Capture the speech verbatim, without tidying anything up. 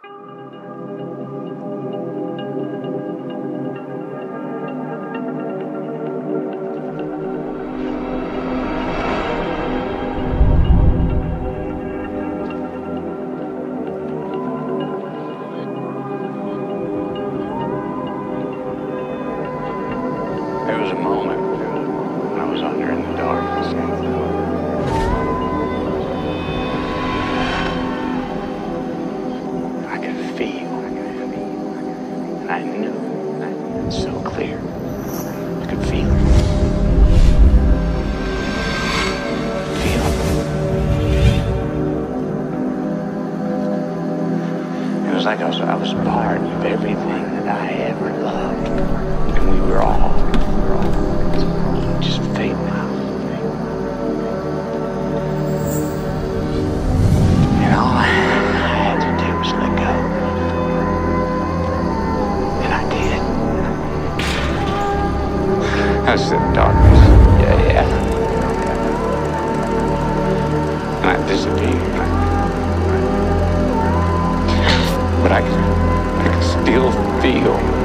There was a moment when I was under in the darkness. I could feel, and I knew, it's so clear. I could feel it. Feel it. It was like I was, I was part of everything that I ever loved, and we were all. Just fading out. And all I had to do was let go. And I did. I was in darkness. Yeah, yeah. And I disappeared. But I could, I could still feel